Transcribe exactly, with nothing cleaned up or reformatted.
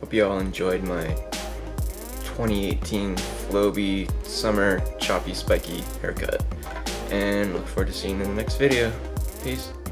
Hope you all enjoyed my twenty eighteen Flowbee summer choppy spiky haircut, and look forward to seeing you in the next video. Peace.